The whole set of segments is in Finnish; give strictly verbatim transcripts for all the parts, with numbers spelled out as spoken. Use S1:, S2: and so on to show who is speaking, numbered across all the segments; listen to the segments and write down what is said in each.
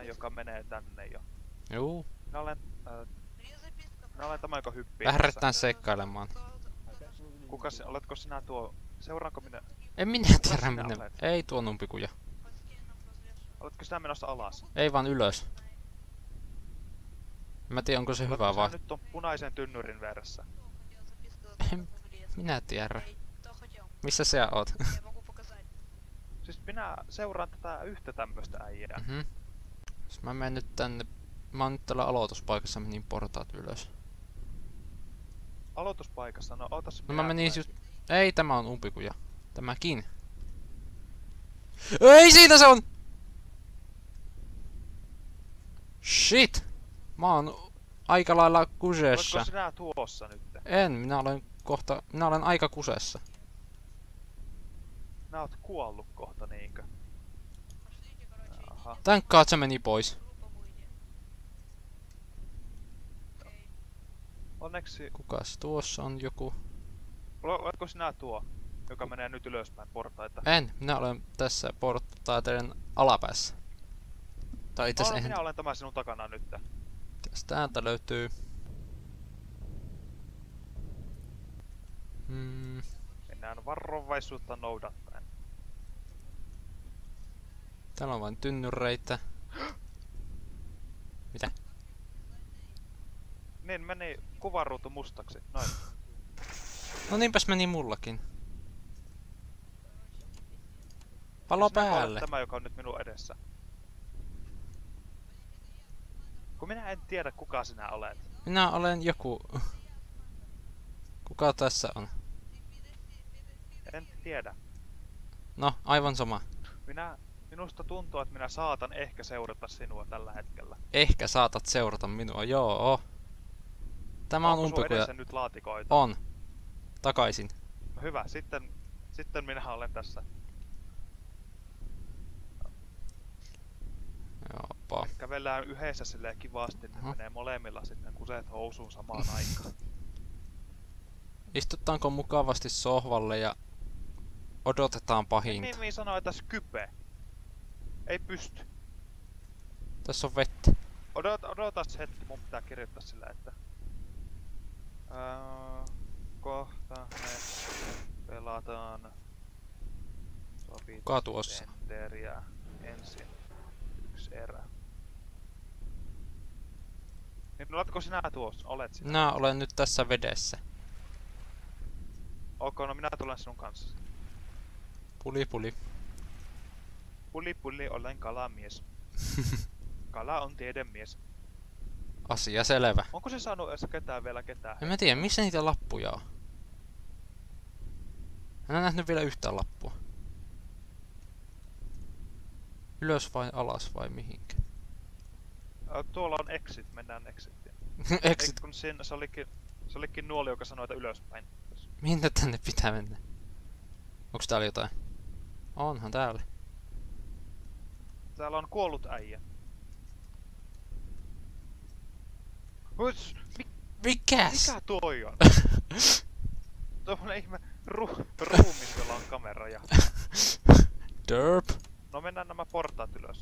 S1: joka menee tänne jo.
S2: Juu.
S1: Minä olen... Äh, minä olen tämä, joka hyppii.
S2: Lähdetään seikkailemaan.
S1: Kuka se, oletko sinä tuo... Seuraanko minä...
S2: En minä tiedä minne.
S1: Olet?
S2: Ei tuo umpikuja.
S1: Oletko sinä menossa alas?
S2: Ei vaan ylös. Mä tiedän onko se
S1: Oletko
S2: hyvä vai...
S1: nyt on punaisen tynnyrin vieressä?
S2: En minä tiedä. Missä sä oot?
S1: Siis minä seuraan tätä yhtä tämmöstä äijää.
S2: Mhm. Jos mä menen nyt tänne... Mä oon nyt täällä aloituspaikassa, menin portaat ylös.
S1: Aloituspaikassa? No ootas
S2: No mä menin
S1: tulen.
S2: just... Ei, tämä on umpikuja. Tämäkin. Ei, siitä se on! Shit! Mä oon aika lailla kusessa.
S1: Oletko sinä tuossa nyt?
S2: En, minä olen kohta... Minä olen aika kusessa.
S1: Nää oot kuollut kohta niinkö? Aha.
S2: Tänkkaat se meni pois.
S1: Onneksi...
S2: Kukas tuossa on joku?
S1: Oletko sinä tuo, joka menee nyt ylöspäin portaita?
S2: En, minä olen tässä portaiden alapäässä. Tai itse
S1: Oh,
S2: asiassa
S1: no, minä
S2: eihän...
S1: olen tämä sinun takana nyt.
S2: Tästä täältä löytyy... Hmm.
S1: Mennään varovaisuutta noudattaen.
S2: Täällä on vain tynnyreitä. Mitä?
S1: Niin meni kuvaruutu mustaksi. Noin.
S2: No niinpäs meni mullakin. Palo
S1: Ja sinä olet
S2: päälle.
S1: tämä, joka on nyt minun edessä. Kun minä en tiedä kuka sinä olet.
S2: Minä olen joku... Kuka tässä on?
S1: En tiedä.
S2: No, aivan sama.
S1: Minä... Minusta tuntuu, että minä saatan ehkä seurata sinua tällä hetkellä.
S2: Ehkä saatat seurata minua, joo. Tämä on
S1: Onko sun
S2: umpikuja.
S1: edessä nyt laatikoita?
S2: On. Takaisin.
S1: No hyvä, sitten... Sitten minä olen tässä.
S2: Joopa.
S1: Kävellään yhdessä silleen kivasti, että
S2: Aha.
S1: menee molemmilla sitten kuseet housuun samaan aikaan.
S2: Istutaanko mukavasti sohvalle ja odotetaan pahinta.
S1: Mimmi sanoi, että Skype. Ei pysty.
S2: Tässä on vettä.
S1: Odot, odotas hetki, mun pitää kirjoittaa sillä, että... Öö, kohta me pelataan...
S2: Kuka tuossa?
S1: Enteriä ensin. Yksi erä. Niin oletko sinä tuossa? Olet sinä.
S2: Minä olen nyt tässä vedessä.
S1: Ok, no minä tulen sinun kanssa.
S2: Puli puli.
S1: Puli puli, olen kalamies. Kala on tiedemies.
S2: Asia selvä.
S1: Onko se saanut edes ketään vielä ketään?
S2: En mä tiedä, missä niitä lappuja on. En ole nähnyt vielä yhtään lappua. Ylös vai alas vai mihinkä?
S1: Ö, Tuolla on exit, mennään exitiin.
S2: Exit.
S1: Eikö kun siinä, se olikin, se olikin nuoli, joka sanoi, että ylöspäin.
S2: Minne tänne pitää mennä? Onks täällä jotain? Onhan täällä.
S1: Täällä on kuollut äijä. Huts, mi
S2: Mikäs?
S1: mikä toi on? Tuommoinen ihme ru ruumis, jolla on kamera ja...
S2: Derp.
S1: No mennään nämä portaat ylös.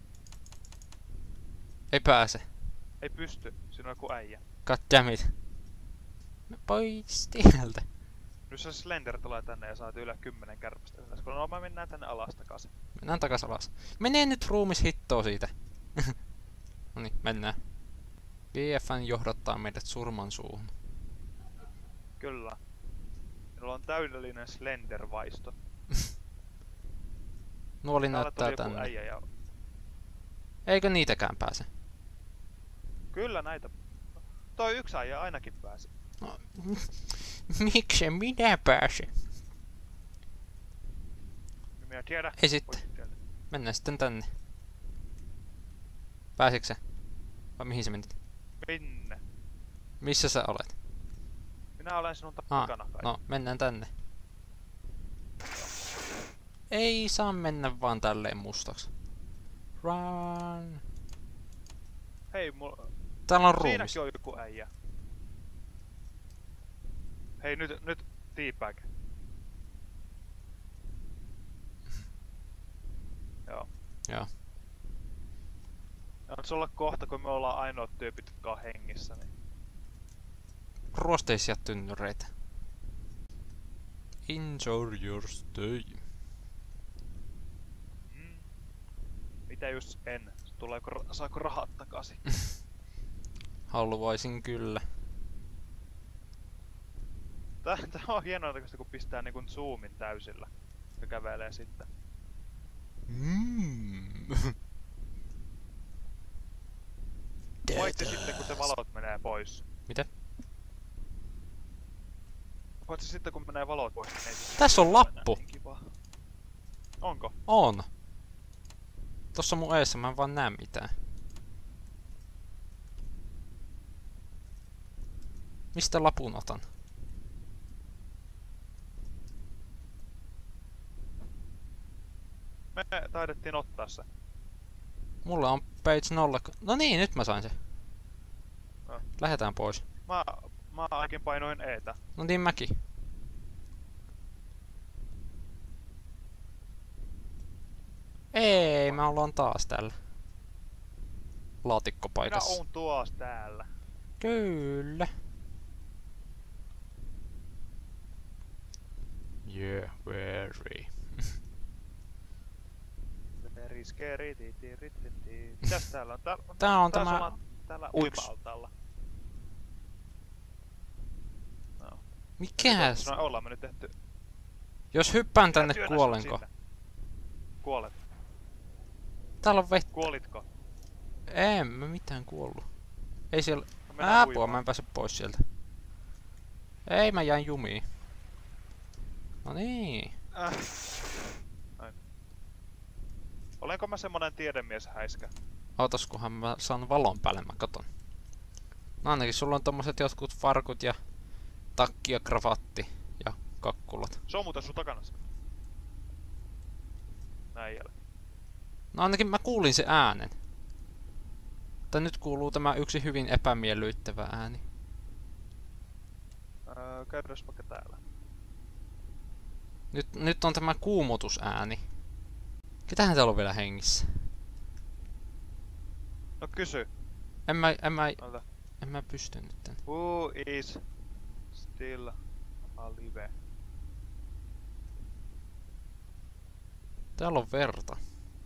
S2: Ei pääse.
S1: Ei pysty, siinä on joku äijä.
S2: God damn it. Pois tieltä.
S1: Nyt se Slender tulee tänne ja saat yllä kymmenen kärpästä ylös. No mä mennään tänne alas takaisin.
S2: Mennään takas alas. Menee nyt ruumis hittoo siitä. Noniin, mennään. G F N johdattaa meidät surman suuhun.
S1: Kyllä. Minulla on täydellinen Slender-vaisto.
S2: Nuoli
S1: Täällä
S2: näyttää
S1: tuli joku
S2: tänne.
S1: äijä ja...
S2: Eikö niitäkään pääse?
S1: Kyllä näitä. Toi yksi äijä ainakin pääsi.
S2: No, miksi minä pääsen?
S1: Minä tiedä.
S2: Ei sitten.
S1: Voisit tiedä.
S2: Mennään sitten tänne. Pääsitkö sä? Vai mihin sä menit?
S1: Minne?
S2: Missä sä olet?
S1: Minä olen sinun
S2: Ah,
S1: takana kai.
S2: no mennään tänne. Ei saa mennä vaan tälleen mustaksi. Run.
S1: Hei, mulla...
S2: Täällä on ruumis.
S1: Siinäkin on joku äijä. Hei, nyt, nyt teabag. Joo.
S2: Joo.
S1: On se olla kohta, kun me ollaan ainoat tyypit, jotka on hengissä, niin...
S2: Ruosteisia tynnyreitä. Enjoy your stay.
S1: Mm. Mitä just en? Tuleeko, saako rahat takaisin?
S2: Haluaisin kyllä.
S1: Tää, tää on hienoa, kun pistää niinku zoomin täysillä. Ja kävelee sitten.
S2: Mm.
S1: Paitsi sitten kun se valot menee pois.
S2: Mitä?
S1: Paitsi sitten kun menee valot pois, niin ei se
S2: Tässä on lappu.
S1: niin kiva. Onko?
S2: On. Tossa mun eessä mä en vaan näe mitään. Mistä lapun otan?
S1: Me taidettiin ottaa se.
S2: Mulla on page nolla. No niin, nyt mä sain se.
S1: No.
S2: Lähetään pois.
S1: Mä, mä ainakin painoin eetä.
S2: No niin mäkin. Ei, me ollaan taas täällä.
S1: Minä
S2: Laatikkopaikassa.
S1: oon tuos täällä.
S2: Kyllä. Yeah, very.
S1: Very scary, ti, ti, ri, ti, ti. Mitäs täällä on? Täällä,
S2: Tää on
S1: täällä
S2: tämä...
S1: ollaan täällä uima-altaalla. No.
S2: Mikäs?
S1: No ollaan me nyt tehty...
S2: Jos hyppään tänne,
S1: Työnnä sut
S2: kuolenko?
S1: sinne. Kuolet.
S2: Täällä on vettä.
S1: Kuolitko?
S2: En mä mitään kuollut. Ei siellä...
S1: No mennään
S2: Apua,
S1: uimaan.
S2: mä en pääse pois sieltä. Ei, mä jäin jumiin. No niin.
S1: Äh. Noin. Olenko mä semmonen tiedemies häiskä?
S2: Ootaskuhan mä saan valon päälle, mä katon. No ainakin sulla on tommoset jotkut farkut ja takki ja kravatti ja kakkulat.
S1: Se on muuten sun takana. Näin jälleen.
S2: No ainakin mä kuulin se äänen. Mutta nyt kuuluu tämä yksi hyvin epämiellyttävä ääni.
S1: Öö, käydäs vaikka täällä.
S2: Nyt, nyt on tämä kuumotusääni. Ketähän täällä on vielä hengissä?
S1: No kysy.
S2: En mä, en mä,
S1: Ota.
S2: en mä pysty nyt tän.
S1: Who is still alive?
S2: Täällä on verta.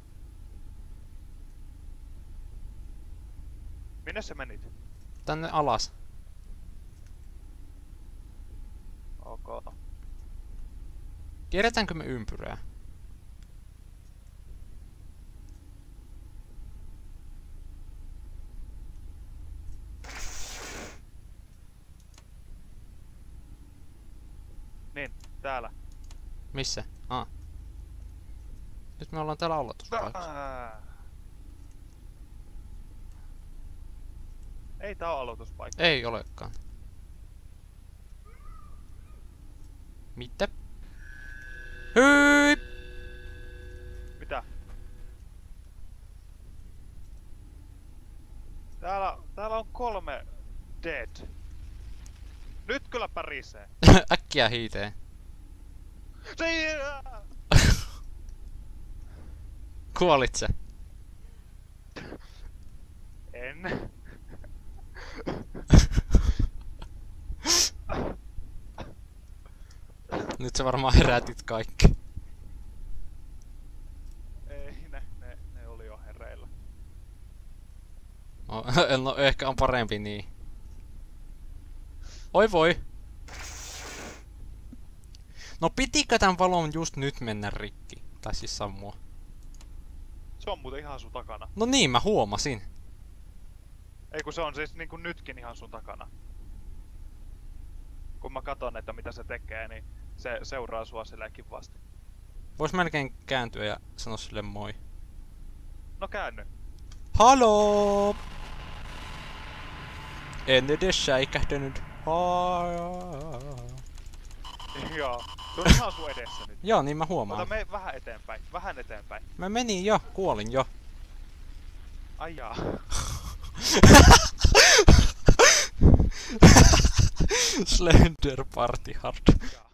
S1: Minne sä menit?
S2: Tänne alas.
S1: Ok.
S2: Kierretäänkö me ympyrää?
S1: Niin, täällä.
S2: Missä? Ah. Nyt me ollaan täällä aloituspaikassa.
S1: Ah. Ei tää oo aloituspaikka.
S2: Ei olekaan. Mitä? Hyi!
S1: Mitä? Täällä, täällä on kolme dead. Nyt kyllä pärisee.
S2: Äkkiä hiiteen.
S1: Se...
S2: Kuolit sä?
S1: En.
S2: Nyt sä varmaan herätit kaikki.
S1: Ei, ne, ne, ne oli jo hereillä.
S2: No, no ehkä on parempi niin. Oi voi! No pitikö tän valon just nyt mennä rikki? Tai siis sammua?
S1: Se on muuten ihan sun takana.
S2: No niin, mä huomasin.
S1: Ei kun se on siis niinku nytkin ihan sun takana. Kun mä katon, että mitä se tekee, niin se seuraa sua silleen kivasti.
S2: Vois melkein kääntyä ja sanoa sille moi.
S1: No käänny.
S2: Haloo! En edes säikähtänyt.
S1: Joo. Se on ihan sun edessä nyt.
S2: Joo, niin mä huomaan.
S1: Ota me vähän eteenpäin. Vähän eteenpäin.
S2: Mä menin jo, kuolin jo.
S1: Ai jaa.
S2: Slender Party Hard.
S1: Jaa.